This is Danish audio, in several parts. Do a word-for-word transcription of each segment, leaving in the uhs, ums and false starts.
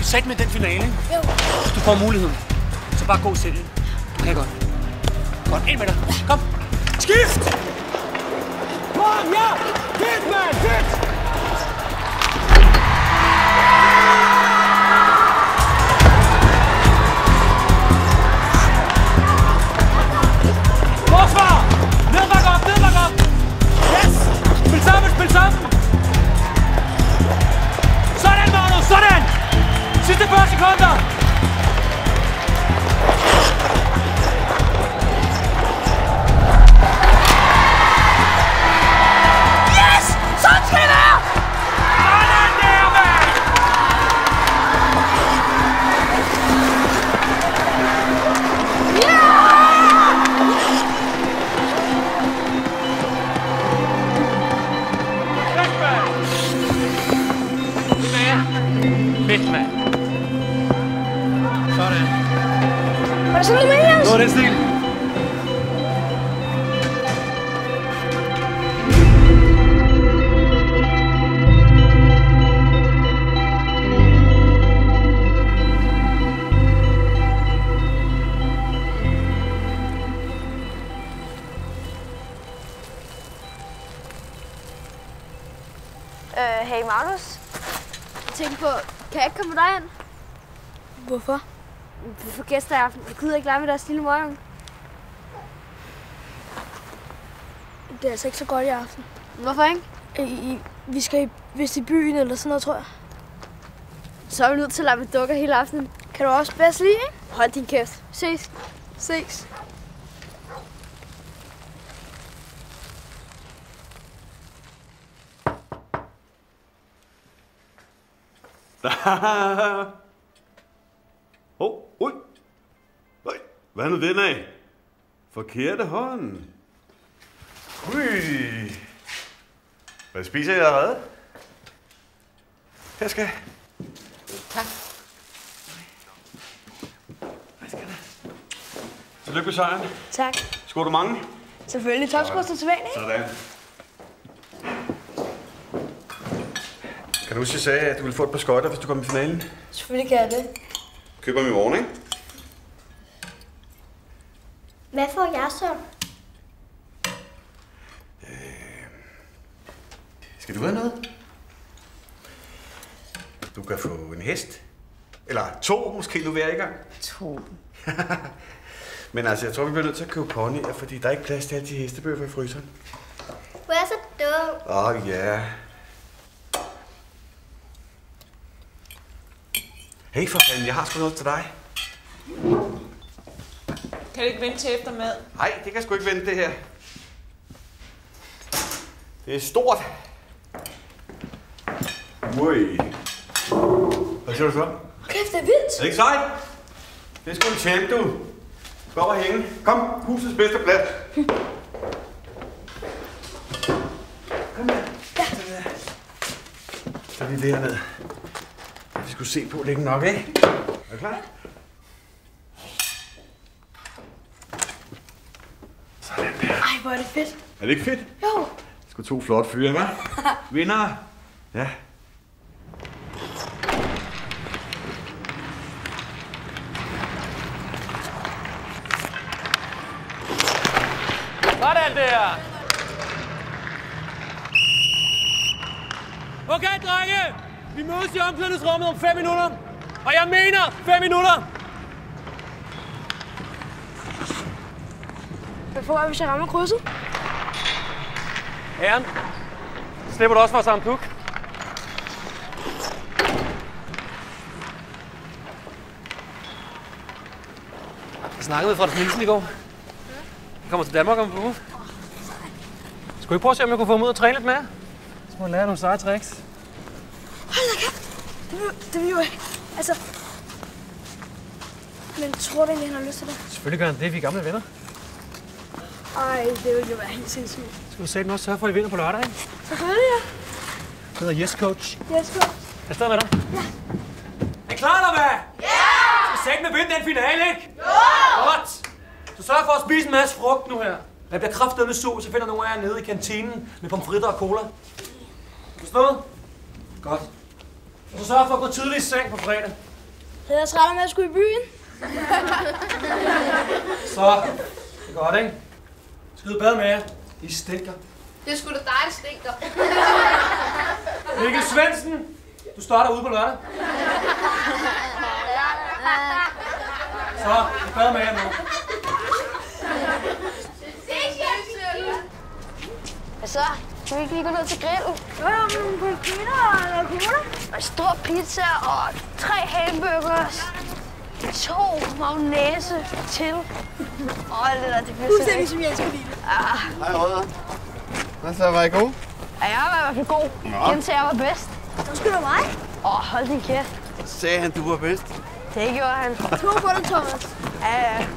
Sæt med den finale, ikke? Jo. Du får muligheden. Så bare gå selv. Du kan godt. Godt, ind med dig. Kom. Skift! Kom, ja! Fedt, mand! Fedt! Forsvar! Nedbak op, nedbak op! Yes! Spil sammen, spil sammen! Sådan, Magnus, sådan! Sidste fyrre sekunder! Yes! Sådan skal det være! Sådan der, mand! Fedt, mand. Sådan. Var det sådan, du mener, Jens? Nå, den stil. Øh, hey Magnus. Jeg tænkte på, kan jeg ikke komme med dig ind? Hvorfor? Vi får gæster i aften. Jeg gider ikke lege med deres lille møgung. Det er altså ikke så godt i aften. Hvorfor ikke? I, I, vi skal i, vist i byen eller sådan noget, tror jeg. Så er vi nødt til at lege med dukker hele aftenen. Kan du også bedst lide, ikke? Hold din kæft. Ses. Ses. Åh, oh, ui. Ui. Hvad er nu den af? Forkerte hånd. Ui. Hvad spiser jeg allerede? Her skal jeg. Tak. Hvad skal der? Tillykke med sejren. Tak. Skål du mange? Selvfølgelig topscorer til vanlig, ikke? Sådan. Kan du huske, jeg sagde, at du ville få et par skøjter, hvis du kom i finalen? Selvfølgelig kan jeg det. Køber dem i morgen, ikke? Hvad får jeg så? Øh... Skal du have noget? Du kan få en hest. Eller to, måske nu hver i gang. To. Men altså, jeg tror, vi bliver nødt til at købe ponyer, fordi der er ikke plads til alle de hestebøffer i fryseren. Du er så dum. Åh, oh, ja. Hey for fanden, jeg har sgu noget til dig. Kan du ikke vente til efter mad? Nej, det kan sgu ikke vente, det her. Det er stort. Ui. Hvad siger du så? Kæft, det er vildt. Er det ikke sejt? Det er sgu en champ, du. Gå op og hænge. Kom, husets bedste plads. Kom her. Ja. Så lige det herned. Vi skulle se på længe nok, ikke? Er du klar? Sådan der. Ej, hvor er det fedt. Er det ikke fedt? Jo. Sgu to flotte fyre, hva'? Vinder. Ja. Sådan der. Okay, drenge. Vi mødes i omklædningsrummet om fem minutter. Og jeg mener fem minutter. Hvad får jeg, hvis jeg rammer krydset? Herren, slipper du også for at samle puk? Jeg snakkede med Frederik Nielsen i går. Jeg kommer til Danmark om en uge. Skulle I prøve at se, om jeg kunne få ham ud og træne lidt mere? Så må jeg lære nogle seje tricks. Hold da kæft. Det vil, det vil jo ikke. Altså... Men tror du egentlig, han har lyst til det? Selvfølgelig gør han det, vi er gamle venner. Ej, det ville jo være helt sindssygt. Skal du sætte også sørge for, at I vinder på lørdag, ikke? Selvfølgelig, ja. Det hedder Yes Coach. Yes, coach. Er jeg stadig med dig? Ja. Er I klar, eller hvad? Ja! Skal sætte med vinde den finale, ikke? Jo! Godt! Så sørg for at spise en masse frugt nu her. Når jeg bliver kraftedeme sur, så finder nogle af jer nede i kantinen med pomfritter og cola. Forstået? Godt. Og så sørg for at gå tidligt i seng på fredag. Så jeg trætter med at skulle i byen. Så, det er godt, ikke? Skid bad med jer. I stinker. Det er sgu da dig, der stinker. Mikkel Svendsen, du starter ude på lørdag. Så, I bad med jer nu. Hvad så? Skal vi ikke lige gå ned til grillen? Jo, jo, men pølser og cola. Og en stor pizza og tre hamburgers. To mayonnaise til. Og alt det der, det bliver så lækkert. Som jeg elsker lide. Ja. Hej, Rødder. Hvad så, var I god? Ja, jeg var i hvert fald god. Gentager jeg var bedst. Så skulle du mig. Åh, oh, hold din kæft. Sagde han, du var bedst? Det gjorde han. To på det, Thomas. Ja, ja.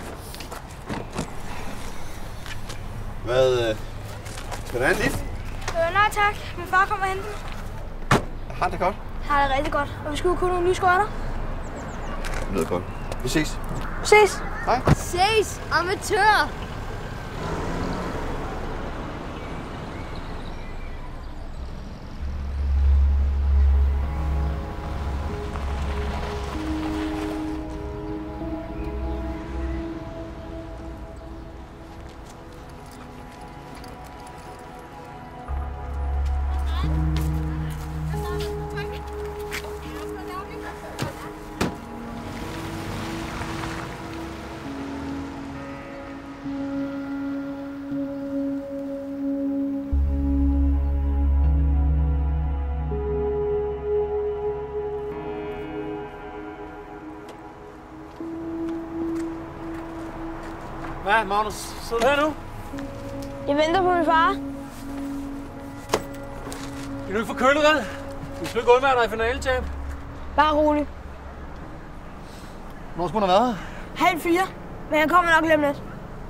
Hvad, øh, skal du have en lift? Øh, nej tak. Min far kommer og hente den. Har det godt? Har det rigtig godt. Og vi skal jo kunne nogle nye skørter. Det lyder godt. Vi ses. Ses. Hej. Ses, amatør. Hvad, Magnus? Sidder du her nu? Jeg venter på min far. Kan du ikke få kølet, vel? Du skal ikke undvære dig i finaletab. Bare rolig. Hvor skulle der være? Halv fire. Men jeg kommer nok lige om lidt.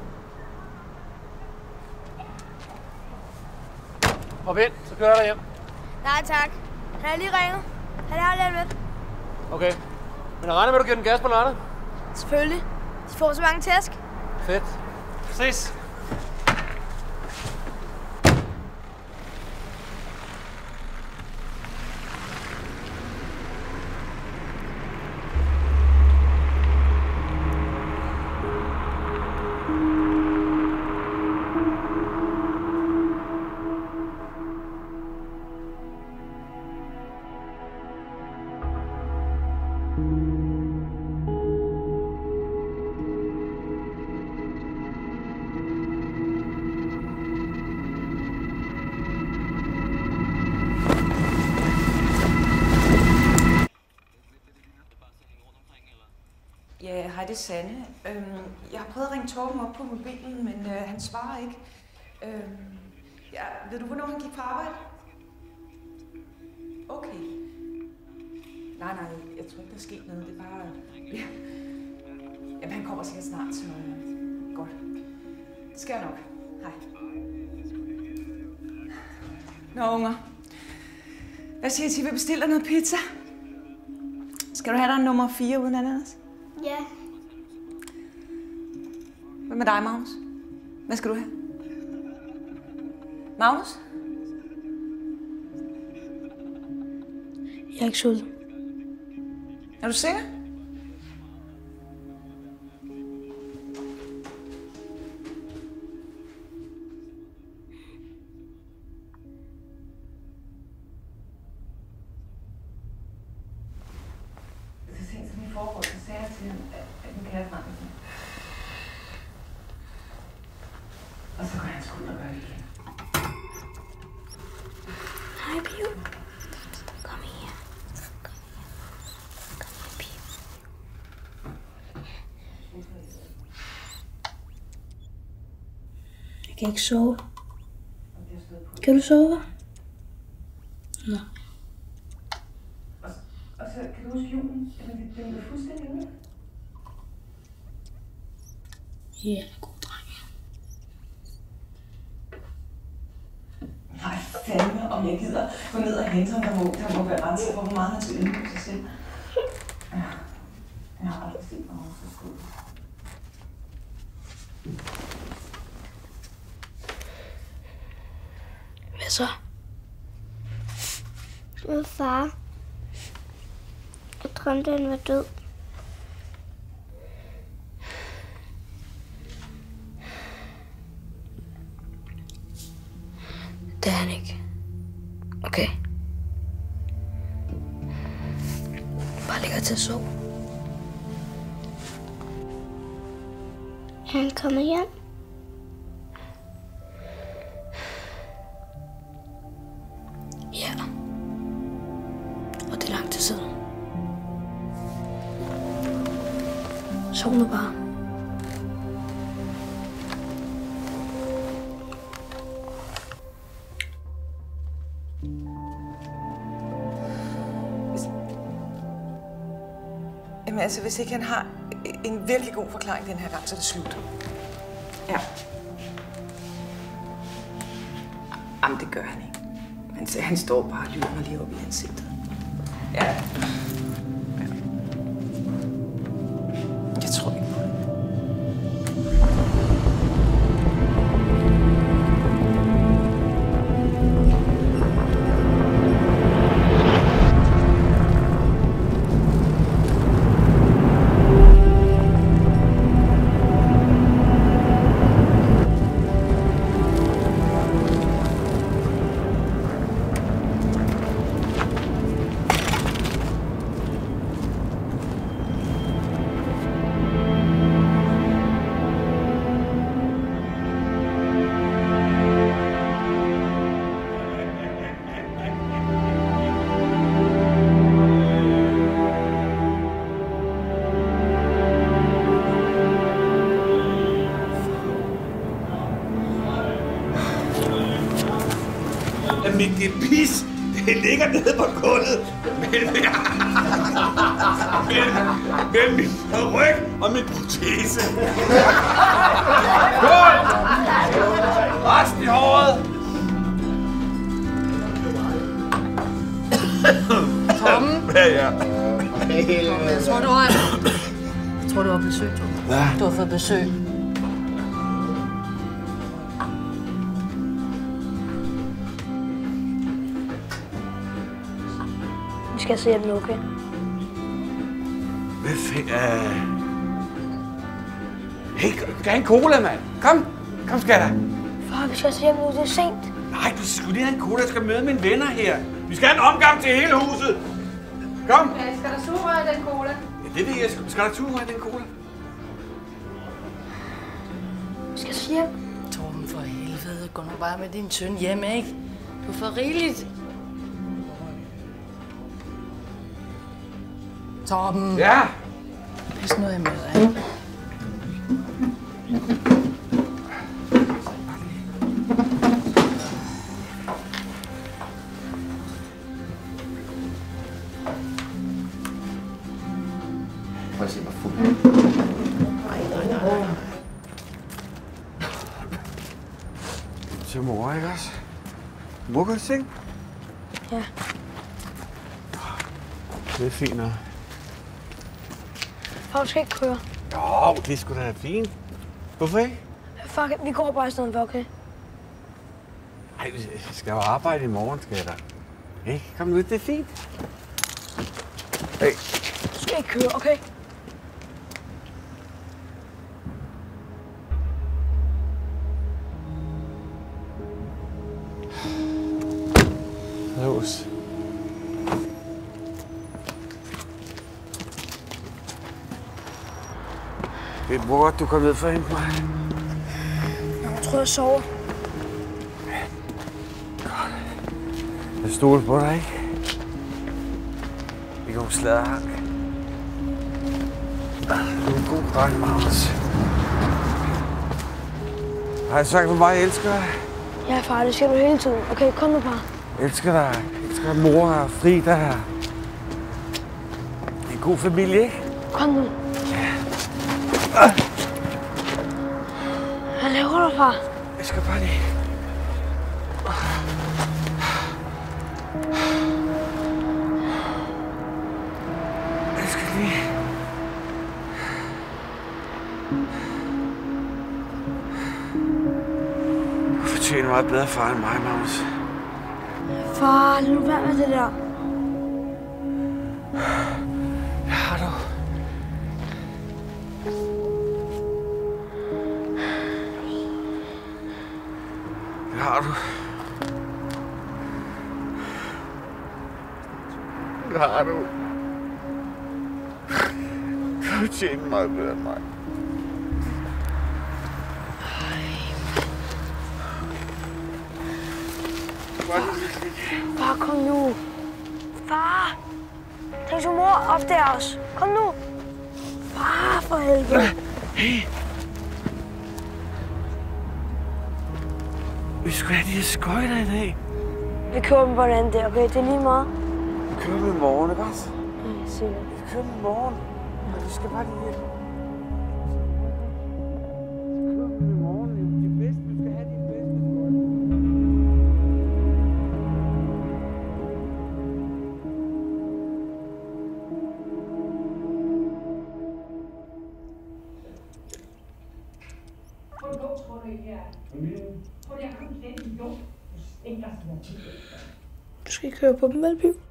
Hop ind, så kører jeg dig hjem. Nej tak. Han har lige ringet. Han har lige om lidt. Okay. Men jeg regner med, at du giver den gas på lørdag. Selvfølgelig. De får så mange tæsk. Fedt. Ses. Ja, hej, det er Sanne. Øhm, jeg har prøvet at ringe Torben op på mobilen, men øh, han svarer ikke. Øhm, ja, ved du, hvornår han gik på arbejde? Okay. Nej, nej, jeg tror ikke, der er sket noget. Det er bare... Ja. Jamen, han kommer sikkert snart, så øh, godt. Det skal jeg nok. Hej. Nå, unger. Hvad siger I til, at vi bestiller noget pizza? Skal du have dig en nummer fire uden ananas? Ja. Hvad med dig, Magnus? Hvad skal du have? Magnus? Jeg er ikke sulten. Er du sikker? Så sent som i forgårs, så sagde jeg til ham, at nu kan jeg snart ikke. Og så går han sgu ud og gør det igen. Hej, Pio. Kom her. Kom her. Kom her, Pio. Jeg kan ikke sove. Kan du sove? Nå. Og så kan du huske julen? Jamen, det blev fuldstændig ud. Ja, god dreng. Nej, fandme, om jeg gider gå ned og hente ham, der må, der må være grænser for, hvor meget han skal inde på sig selv. Ja, jeg har aldrig set mig så skud. Hvad så? Min far. Jeg drømte, han var død. ligger til at sove. Han kommer hjem. Ja. Og det er lang tid siden. Sov nu bare. Jamen altså, hvis ikke han har en virkelig god forklaring den her gang, så er det slut. Ja. Jamen, det gør han ikke. Han, han står bare og lyver mig lige op i ansigtet. Ja. Ja. Jeg tror ikke på det. Mit det pis, det ligger nede på gulvet. Mellem, mellem min ryg og min protese. Skål! Resten i håret. Torben? Hvad er jeg? Jeg tror, du har... Jeg tror, du har besøg, Torben. Hvad? Du har fået besøg. Vi skal se, om det er okay. Hvad fanden? Uh... Hey, gør en cola, mand. Kom. Kom, skatter. Far, vi skal se, om det er sent. Nej, du skal lige have en cola. Jeg skal møde mine venner her. Vi skal have en omgang til hele huset. Kom. Ja, skal der sugerør i den cola? Ja, det ved jeg. Skal der sugerør i den cola? Vi skal se hjem. Torben, for helvede. Gå nu bare med din søn hjem, ikke? Du får rigeligt. Torben. Ja. Pas nu af med dig, ikke? Prøv at se mig fuld. Nej, nej, nej. Til mor, ikke også? Mor, kan du se? Ja. Det er fint nok. Far, du skal ikke køre. Jo, det er sgu da fint. Hvorfor ikke? Fuck, vi går bare i stedet for, okay? Ej, vi skal jo arbejde i morgen, skatter. Ikke? Kom nu, det er fint. Hey. Du skal ikke køre, okay? Lås. Det er hvor du kom ned for at hente mig. Jeg tror, jeg sover. Godt. Jeg stoler på dig, ikke? Vi går sladderhank. Du er en god dreng, Magnus. Har jeg sagt, hvor meget jeg elsker dig? Ja, far, det siger du hele tiden. Okay, kom nu bare. Jeg elsker dig. Jeg elsker mor og Frida her. Det er en god familie, ikke? Kom nu. Hvad laver du, far? Jeg skal bare lige... Jeg skal lige... Du fortjener meget bedre far end mig, Magnus. Far, lad nu være med det der. Det har du. Det har du. Det har du. kan jo tjene meget bedre end mig. Far, kom nu. Far! Tænk, så mor opdager os. Kom nu. Far, for helvede. Hey! Vi skulle have de her skøjter i dag. Vi kører dem på den der, okay? Det er lige meget. Vi kører dem i morgen, ikke også? Nej, sikkert. Vi kører dem i morgen. Og de skal bare lige... Du skal ikke køre på dem, vel, Piv?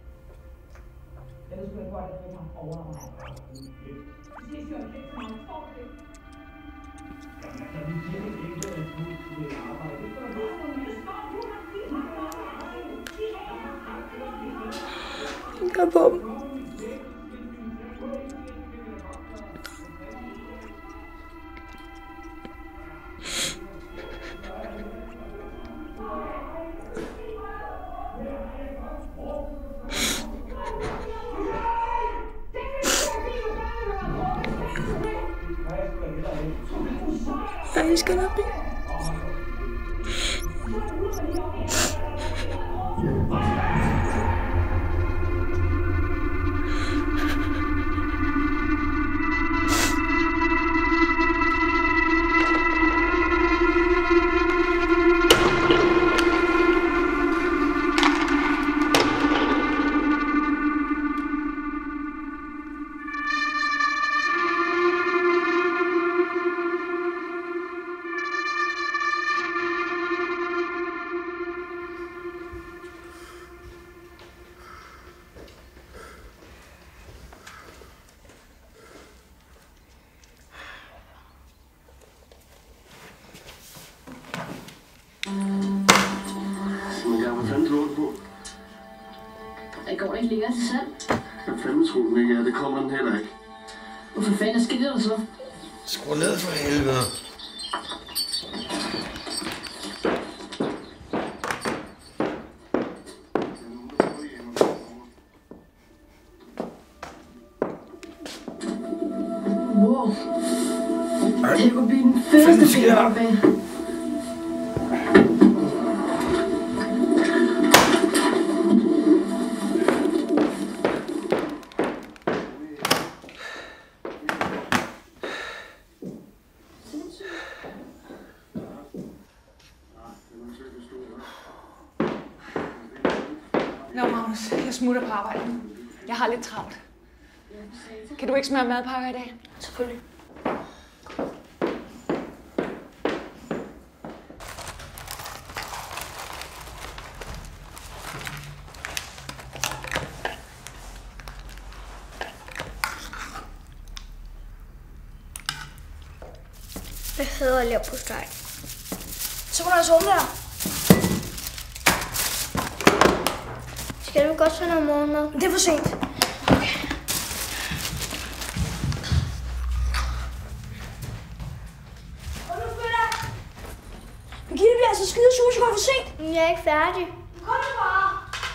Kør på dem. Jeg skal nok blive. Det går ikke længere til salg. Hvad fanden tror den ikke er? Det kommer den heller ikke. Hvorfor fanden sker der så? Skru ned for helvede. Wow. Det kunne blive den fedeste film op af. Nå, Magnus, jeg smutter på arbejde nu. Jeg har lidt travlt. Kan du ikke smøre madpakker i dag? Selvfølgelig. Jeg hader leverpostej. Så må du altså undvære. Skal du godt tage noget morgenmad? Det er for sent. Okay. Kom nu, Britta. Birgitte bliver altså skide sur, så går for sent. Men jeg er ikke færdig. Kom nu bare.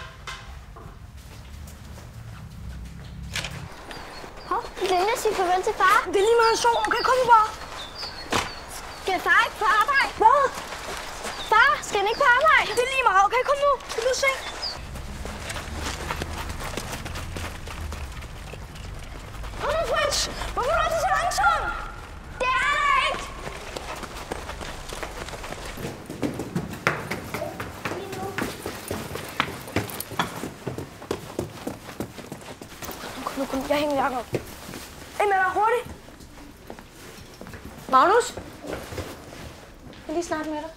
Hov, glemte at sige farvel til far. Det er lige meget en sov. Okay, kom nu bare. Skal far ikke på arbejde? Hvad? Far, skal han ikke på arbejde? Det er lige meget. Okay, kom nu. Det bliver sent. Kom nu, Fritz. Hvorfor er det så langsomt? Det er der ikke. Kom nu, kom nu. Jeg hænger jakken op. Ind med dig hurtigt. Magnus? Jeg vil lige snakke med dig.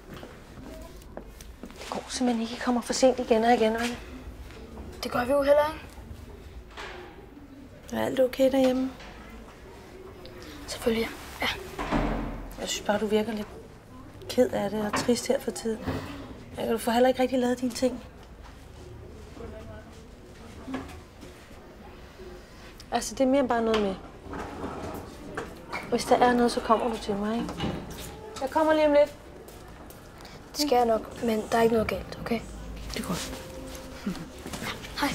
Det går simpelthen ikke. I kommer for sent igen og igen, vel? Det gør vi jo heller ikke. Er alt okay derhjemme? Selvfølgelig, ja. Jeg synes bare, du virker lidt ked af det og trist her for tiden. Du får heller ikke rigtig lavet dine ting. Altså, det er mere bare noget med Hvis der er noget, så kommer du til mig, ikke? Jeg kommer lige om lidt. Det skal jeg nok, men der er ikke noget galt, okay? Det er godt. Hej.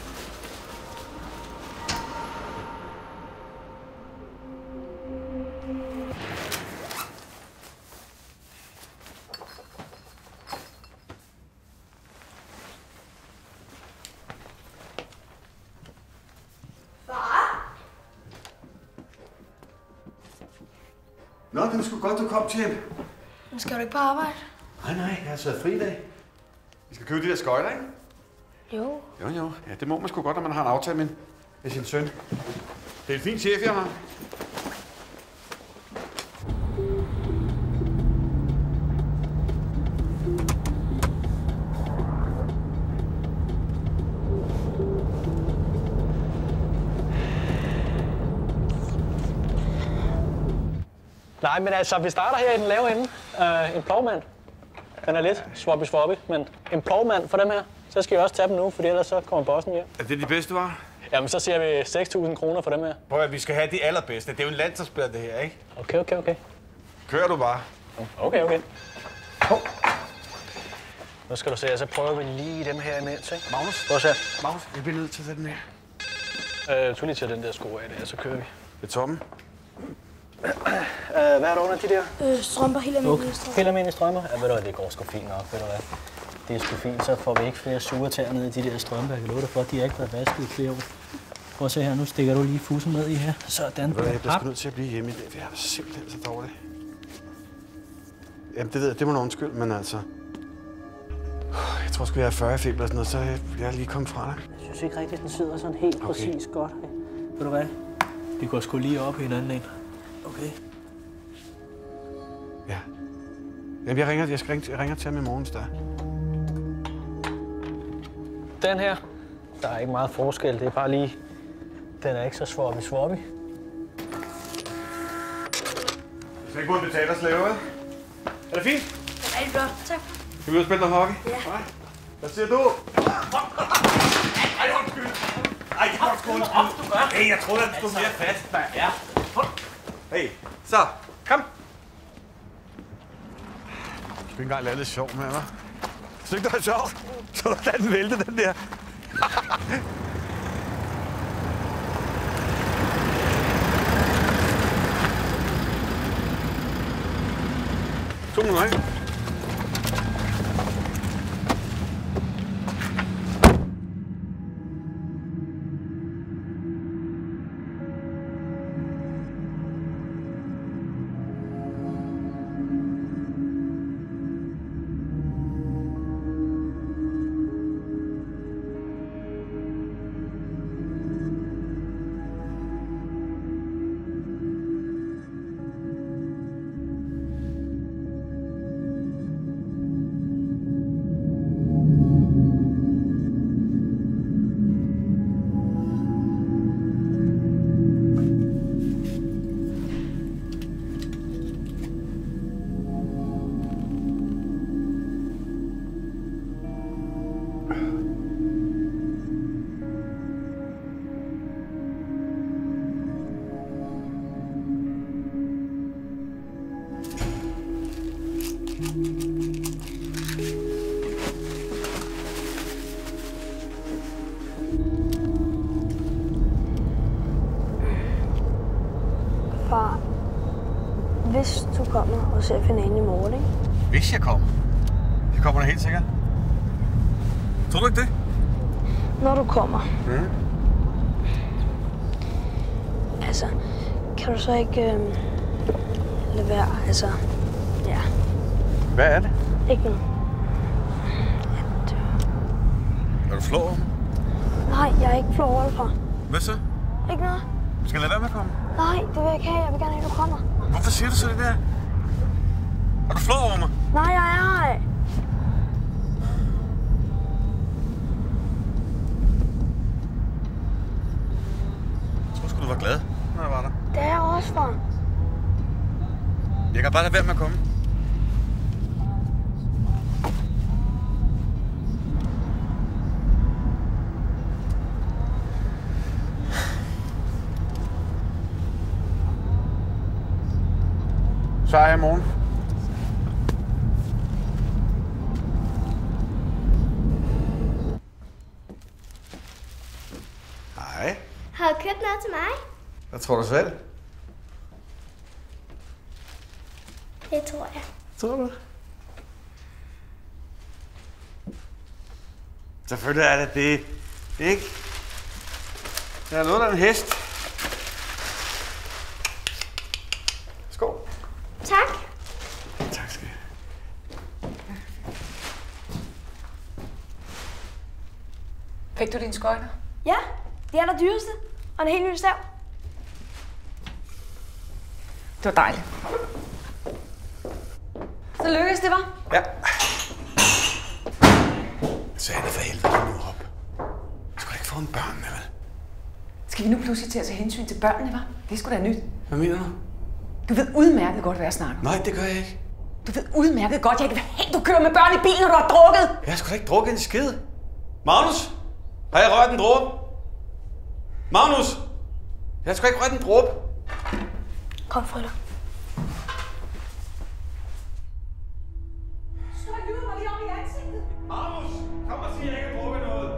Nå, det er sgu godt, du kom, Tjep. Men skal du ikke på arbejde? Nej, nej, jeg har taget fri i dag. Vi skal købe de der skøjter, ikke? Jo. Jo, jo. Ja, det må man sgu godt, når man har en aftale med, med sin søn. Det er en fin chef, jeg har. Nej, men altså, vi starter her i den lave ende. Uh, en plovmand. Den er lidt swappy-swappy, men en plovmand for dem her. Så skal jeg også tage dem nu, for ellers så kommer bossen hjem. Er det de bedste varer? Jamen, så siger vi seks tusind kroner for dem her. Prøv at vi skal have de allerbedste. Det er jo en landsholdsspiller, det her, ikke? Okay, okay, okay. Kører du bare. Okay, okay. Oh. Nu skal du se, så prøver vi lige dem her imens, ikke? Magnus? Prøv at se. Magnus, jeg bliver nødt til at tage den her. Øh, tog lige til den der sko af der, så kører vi. Det er toppen. Uh, hvad er der under de der? Øh, strømper, helt almindelige okay. strømper. Helt almindelige strømper? Ja, ved du hvad, det går sgu fint nok, ved du hvad. Det er sgu fint, så får vi ikke flere sure tæer ned i de der strømper. Jeg kan love dig for, at de har ikke været vasket i flere år. Prøv at se her, nu stikker du lige fusen med i her. Sådan. Jeg bliver sgu nødt til at blive hjemme i dag, for jeg er simpelthen så dårlig. Jamen, det ved jeg, det må du undskylde, men altså... Jeg tror sgu, jeg er fyrre i feber eller sådan noget, så jeg er lige kommet fra dig. Jeg synes ikke rigtigt, den sidder sådan helt okay. Præcis godt. Ved du hvad? Vi går sgu lige op i en anden en. Okay. Ja. Jamen, jeg ringer, jeg skal ringe, jeg ringer til ham i morgen, der. Den her, der er ikke meget forskel. Det er bare lige... Den er ikke så swappy-swappy. Jeg skal ikke både betale og slæve, vel? Er det fint? Det er rigtig godt, tak. Skal vi ud og spille noget hockey? Ja. Nej. Hvad siger du? Ej, undskyld. Ej, det var sgu undskyld. Du gør. Hey, jeg troede, at du stod mere fast. Ja. Hey, så. Kom. Du skal ikke engang lade lidt sjov med mig. Synes ikke, det var sjovt? Så lad den vælte, den der. To minutter, ikke? Far, hvis du kommer og ser finalen i morgen, ikke? Hvis jeg kommer? Jeg kommer da helt sikkert. Tror du ikke det? Når du kommer. Mm. Altså, kan du så ikke øh, lade være, altså, ja. Hvad er det? Ikke noget. At, Er du flov? nej, jeg er ikke flov over det, far. Hvad så? Ikke noget. Skal jeg lade være med at komme? Nej, det vil jeg ikke have. Jeg vil gerne have, at du kommer. Hvorfor siger du så det der? Er du flov over mig? Nej, jeg er ej. Jeg tror sgu, du var glad, når jeg var der. Det er jeg også, far. Jeg kan bare lade være med at komme. Så er jeg i morgen. Hej. Har du købt noget til mig? Hvad tror du selv? Det tror jeg. Tror du? Selvfølgelig er det det. Ikke? Jeg har noget af en hest. Skål. Tak. Tak skal jeg. Fik du dine skøjter? Ja, de er der dyreste. Og en helt ny stav. Det var dejligt. Så lykkedes det, var? Ja. Så er det for helvede nu op. Du skal ikke få en børnene, vel? Skal vi nu pludselig til at tage hensyn til børnene, var? Det er sgu da nyt. Hvad mener du? Du ved udmærket godt, hvad jeg snakker om. Nej, det gør jeg ikke. Du ved udmærket godt, jeg ikke vil have, du kører med børn i bilen, når du har drukket. Jeg har sgu da ikke drukket en skid. Magnus, har jeg rørt en dråbe? Magnus, jeg har sgu ikke rørt en dråbe. Kom, Frøller. Så lyver mig lige om i ansigtet. Magnus, kom og sig, at jeg ikke har drukket noget.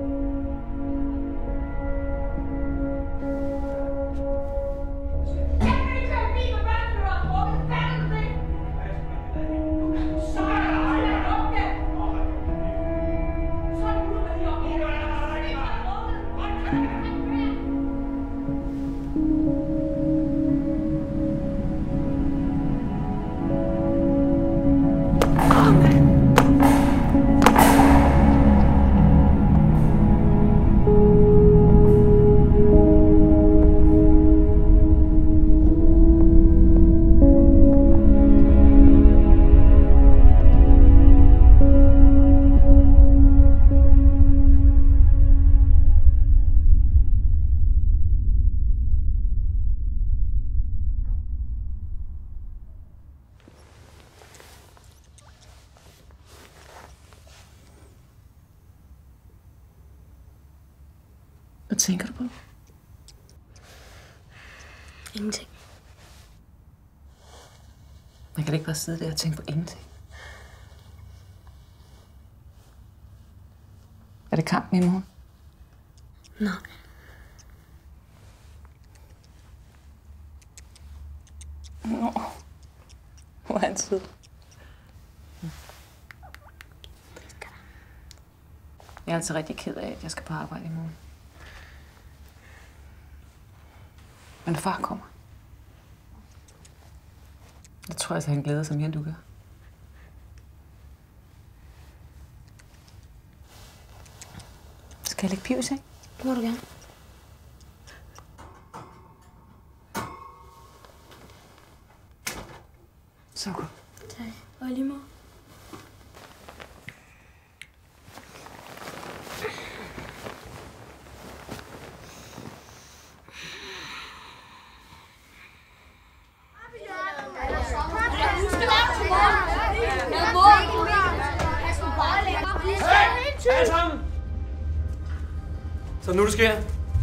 Hvad tænker du på? Ingenting. Man kan ikke bare sidde der og tænke på ingenting. Er det kampen i morgen? Nej. Nå. Hvor er han sød. Jeg er altså rigtig ked af, at jeg skal på arbejde i morgen. Men far kommer. Jeg tror altså, han glæder sig mere, end du gør. Skal jeg lægge piv i seng? Det må du gerne. Så godt. Tak. Og lige måde. Så nu det sker.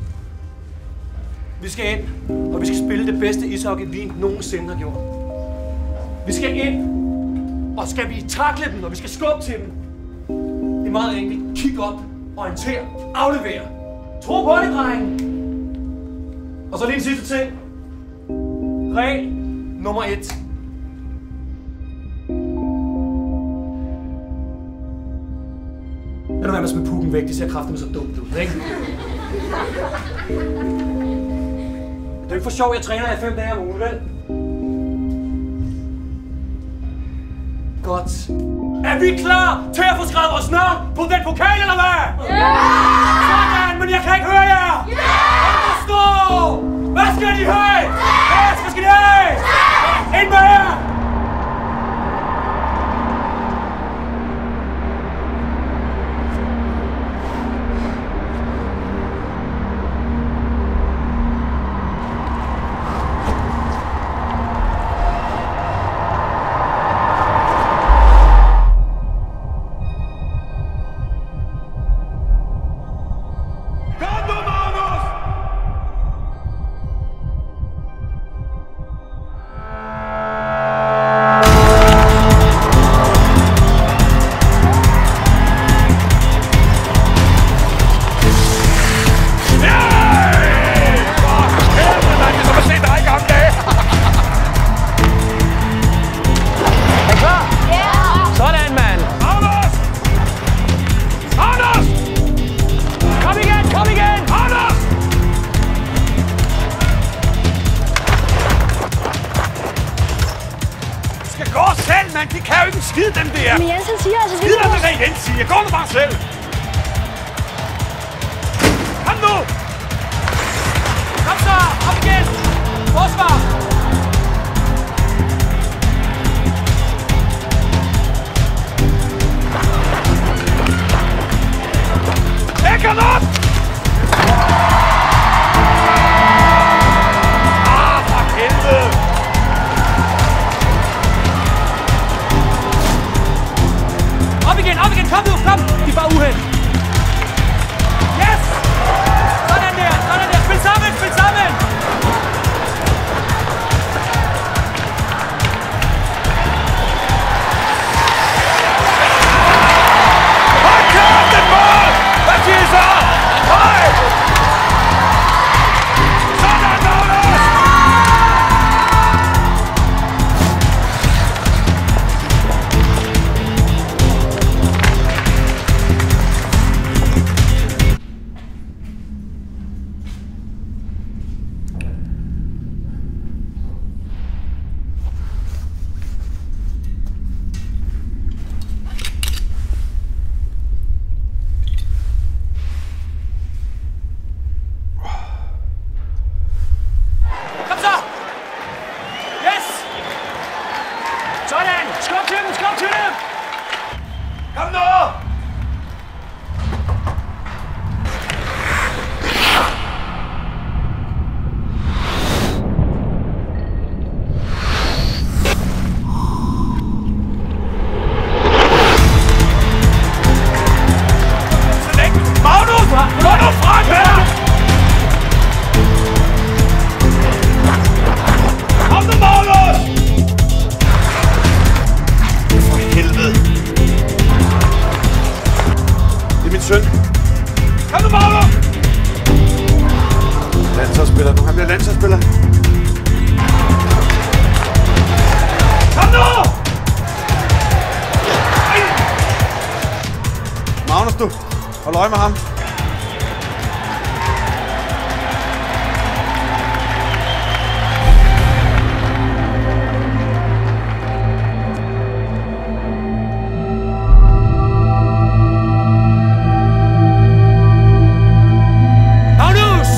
Vi skal ind, og vi skal spille det bedste ishockey, vi nogensinde har gjort. Vi skal ind, og skal vi takle dem, og vi skal skubbe til dem. Det er meget enkelt. Kig op, orienter, aflever. Tro på det, drenge. Og så lige en sidste ting. Regel nummer et. Lad nu være med at smide pukken væk, det ser kraftedeme så dumt ud, ikke? Det er ikke for sjov, jeg træner i fem dage om ugen, vel? Godt. Er vi klar til at få skrevet vores navn på den pokal, eller hvad? Ja! Yeah! Sådan, men jeg kan ikke høre jer! Ja! Yeah! Forstå! Hvad skal de have? Ja! Hvad skal de have? Ja! Ind med jer! fejl, mand. De kan jo ikke en skid, dem der. Men Jens, han siger altså... Skid dig med, hvad Jens siger. Gå nu bare selv. Kom nu! Kom så! Op igen! Forsvar! Læg ham op! Ah, for helvede! Op igen, op igen! Kom nu, kom! De er bare uheld. Yes! Sådan der, sådan der! Spil sammen, spil sammen! Hold kæft, det mål! Hvad siger I så? Hej! Sådan, Magnus! Kom så! Yes! Sådan! Skub til dem, skub til dem! Kom nu! Så længe! Magnus! Gå nu frem her! Kom nu, Magnus! For helvede! Det er min søn. Kom nu, Magnus! Landsholdsspiller nu. Han bliver landsholdsspiller. Kom nu! Ej! Magnus, du. Hold øje med ham. Magnus!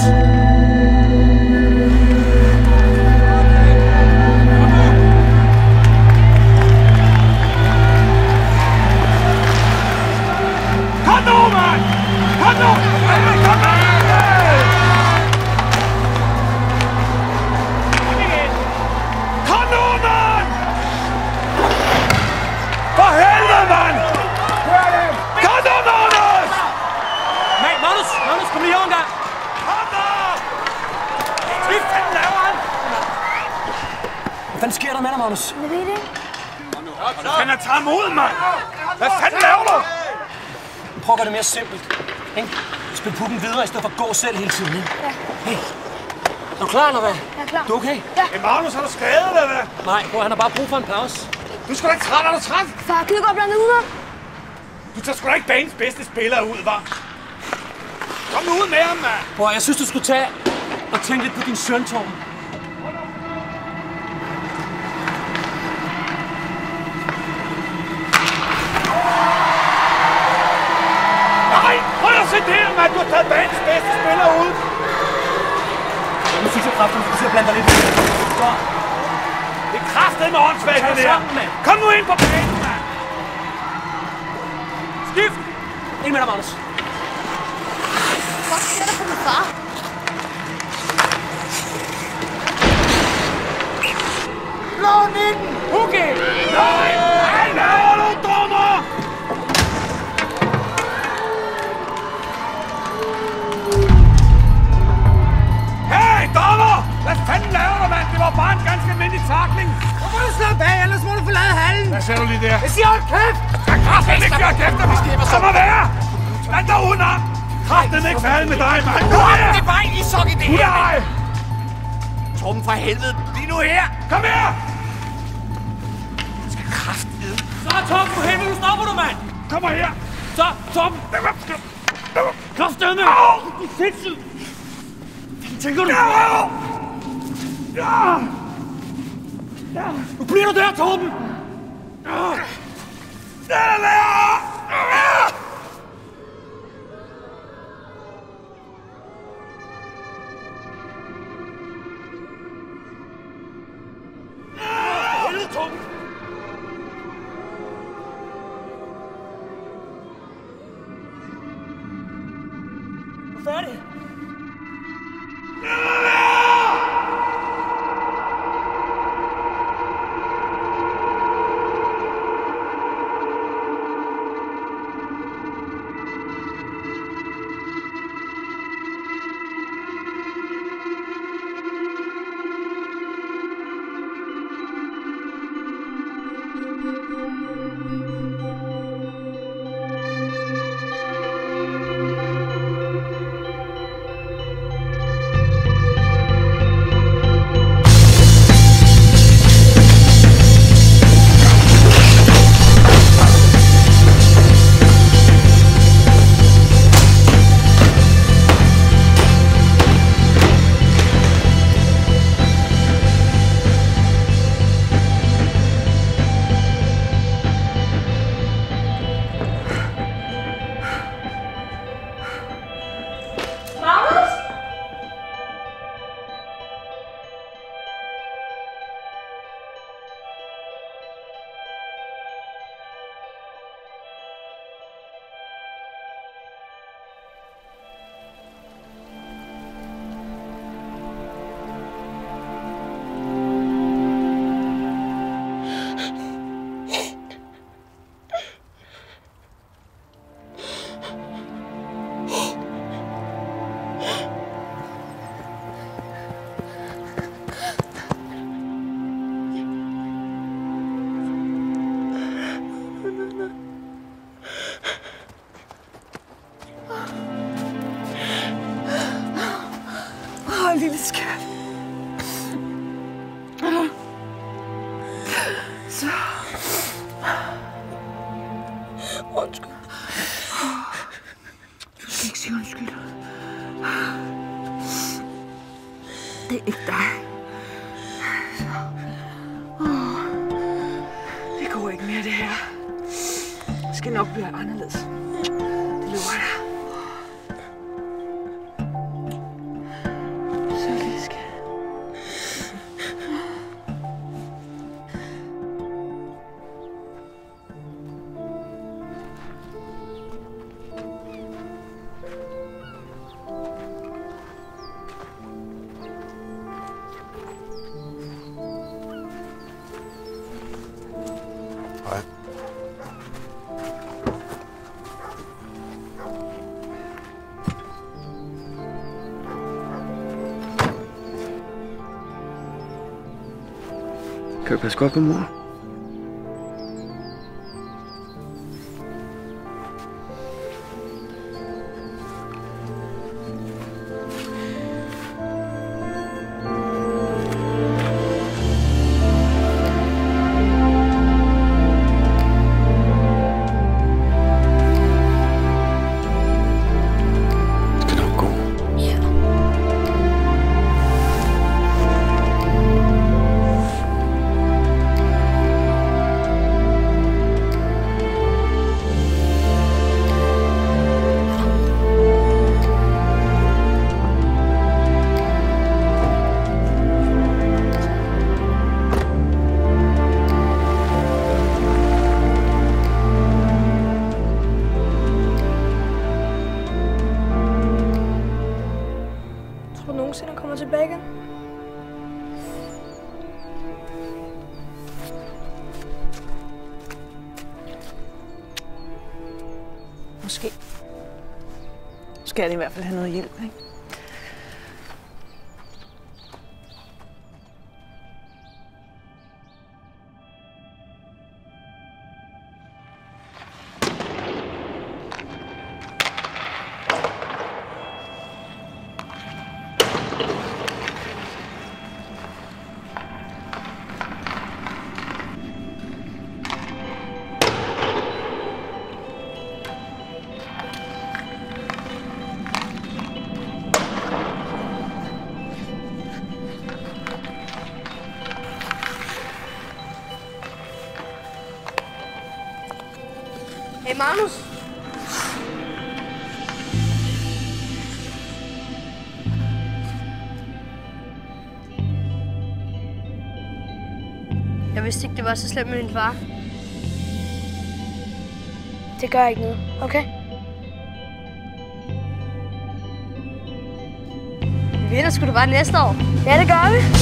Kom nu, mand! Kom nu! Kom nu! Kom nu, mand! For helvede, mand! Kom nu, Magnus! Nej, Magnus! Magnus, kom lige over en gang! Kom nu! Hvad fanden laver han? Hvad fanden sker der med dig, Magnus? Jeg ved det ikke. Hvad fanden er taget mod, mand? Hvad fanden laver du? Prøv at gøre det mere simpelt. Ikke? Spil pukken videre, i stedet for at gå selv hele tiden. Ikke? Ja. Hey. Er du klar, eller hvad? Jeg er klar. Du er okay? Ja. Hey, Magnus, har du skadet, eller hvad? Nej, bror, han har bare brug for en pause. Du er sgu da ikke træt, er du træt? Far, gider godt blande udenom? Du tager sgu da ikke banens bedste spiller ud, hva'? Kom nu ud med ham, mand! Bror, jeg synes, du skulle tage og tænke lidt på din søn, Torben. Nej, prøv at se der, mand! Du har taget banens bedste spiller ud! Nu synes jeg kraftigt, du skal blande dig lidt. Så. Det er kraftedeme åndssvagt, det der! sammen, mand. Kom nu ind på banen, mand! Skift! Ind med dig, Magnus. Hvad sker der for min far? Blå nitten! Okay! Nej! Hvad laver du, dommer? Hey, dommer! Hvad fanden laver du, mand? Det var bare en ganske almindelig takling. Nu må du slappe af, ellers må du forlade hallen. Hvad sagde du lige der? Jeg siger, hold kæft! Jeg kan kraftedeme ikke gøre kæft, der Kom og være! Stand dig udenom! Kraftedeme ikke færdig med dig, mand! Nu er Det er bare en ishockey, det Du her. er dig! Torben, for helvede. Bliv nu her. Kom her! Jeg skal kraftedeme. Så, Torben, for helvede, nu stopper du, mand. Kom her! Så, Torben. Kraftedeme. Au! Du er sindssyg. Hvad tænker du? Au! Ja! Nu bliver du der, Torben. Ja! Færdig. Åh, lille skat. Så. Undskyld. Du skal ikke sige undskyld. Det er ikke dig. Åh, det går ikke mere, det her. Det skal nok blive anderledes. Det lover jeg. Hej. Kan du passe godt på mor? Tror du nogensinde kommer tilbage igen? Måske. Skal jeg i hvert fald have noget hjælp, ikke? Hey, Magnus. Jeg vidste ikke, det var så slemt med din far. Det gør ikke noget, okay? Vi vinder sgu da bare næste år. Ja, det gør vi.